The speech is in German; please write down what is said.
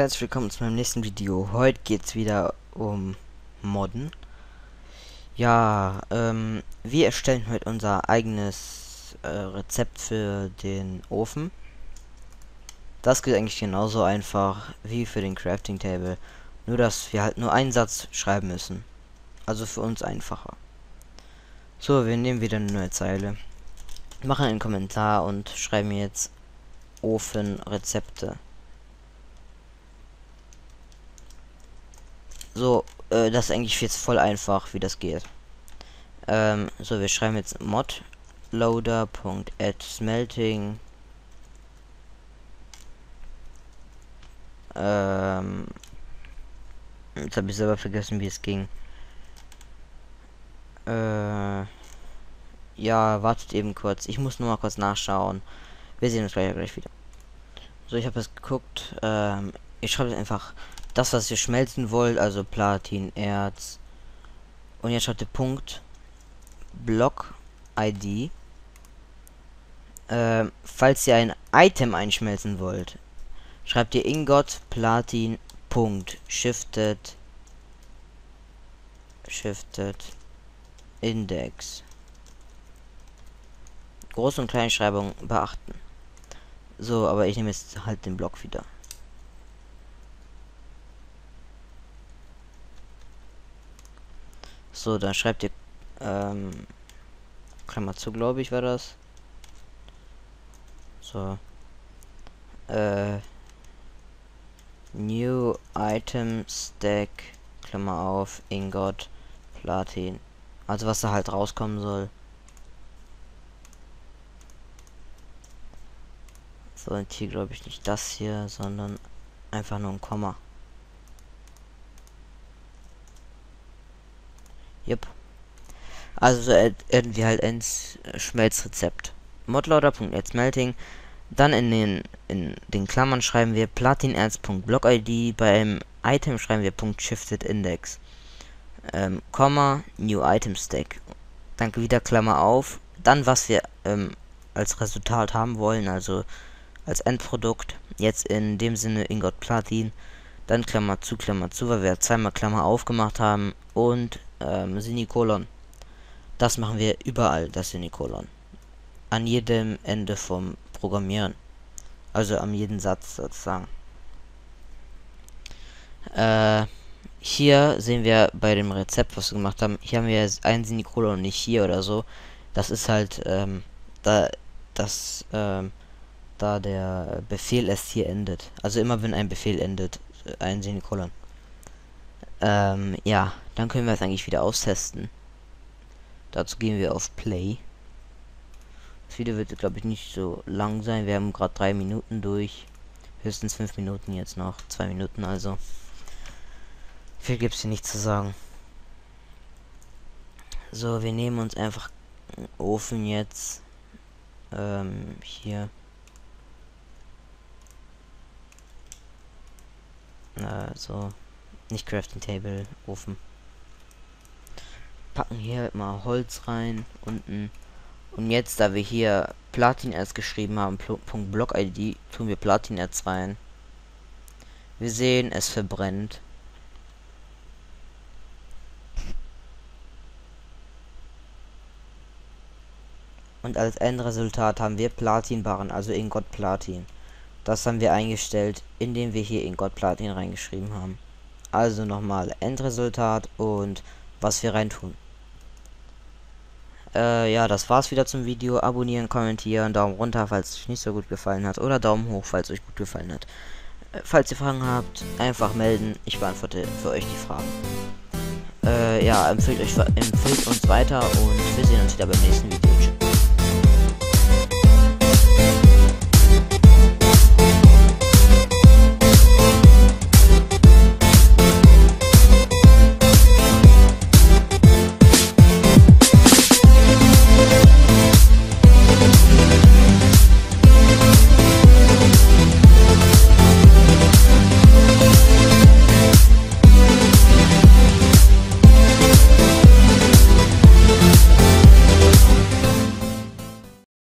herzlich willkommen zu meinem nächsten Video. Heute geht es wieder um Modden. Ja, wir erstellen heute unser eigenes Rezept für den Ofen. Das geht eigentlich genauso einfach wie für den Crafting Table. Nur, dass wir halt nur einen Satz schreiben müssen. Also für uns einfacher. So, wir nehmen wieder eine neue Zeile. Machen einen Kommentar und schreiben jetzt Ofenrezepte. So, das ist eigentlich jetzt voll einfach, wie das geht. So, wir schreiben jetzt mod loader.add-smelting. Jetzt habe ich selber vergessen, wie es ging. Ja, wartet eben kurz. Ich muss nur mal kurz nachschauen. Wir sehen uns gleich wieder. So, ich habe es geguckt. Ich schreibe jetzt einfach das, was ihr schmelzen wollt, also Platin, Erz. Und jetzt schreibt ihr Punkt Block ID. Falls ihr ein Item einschmelzen wollt, schreibt ihr Ingot Platin Punkt Shifted Index. Groß- und Kleinschreibung beachten. So, aber ich nehme jetzt halt den Block wieder. So, dann schreibt ihr Klammer zu, glaube ich, war das. So. New Item Stack, Klammer auf, Ingot, Platin. Also was da halt rauskommen soll. So, und hier glaube ich nicht das hier, sondern einfach nur ein Komma. Yep. Also adden wir halt ins Schmelzrezept. Modloader.add-smelting. Dann in den Klammern schreiben wir platinerz.blockid. Beim Item schreiben wir .shifted-index. Komma, New Item Stack. Dann wieder Klammer auf. Dann was wir als Resultat haben wollen, also als Endprodukt. Jetzt in dem Sinne Ingot Platin. Dann Klammer zu, weil wir zweimal Klammer aufgemacht haben. Und Semikolon. Das machen wir überall, das Semikolon. An jedem Ende vom Programmieren. Also an jedem Satz sozusagen. Hier sehen wir bei dem Rezept, was wir gemacht haben, hier haben wir ein Semikolon und nicht hier oder so. Das ist halt, da der Befehl erst hier endet. Also immer wenn ein Befehl endet, ein Semikolon. Ja, dann können wir es eigentlich wieder austesten. Dazu gehen wir auf Play. Das Video wird, glaube ich, nicht so lang sein. Wir haben gerade 3 Minuten durch. Höchstens 5 Minuten jetzt noch. 2 Minuten also. Viel gibt es hier nicht zu sagen. So, wir nehmen uns einfach einen Ofen jetzt. Hier. So. Nicht Crafting Table, Ofen. Packen hier mal Holz rein, unten. Und jetzt, da wir hier Platinerz geschrieben haben, .block-id, tun wir Platinerz rein. Wir sehen, es verbrennt. Und als Endresultat haben wir Platinbarren, also Ingot Platin. Das haben wir eingestellt, indem wir hier Ingot Platin reingeschrieben haben. Also nochmal Endresultat und was wir reintun. Ja, das war's wieder zum Video. Abonnieren, kommentieren, Daumen runter, falls es euch nicht so gut gefallen hat. Oder Daumen hoch, falls es euch gut gefallen hat. Falls ihr Fragen habt, einfach melden. Ich beantworte für euch die Fragen. Ja, empfehlt uns weiter und wir sehen uns wieder beim nächsten Video.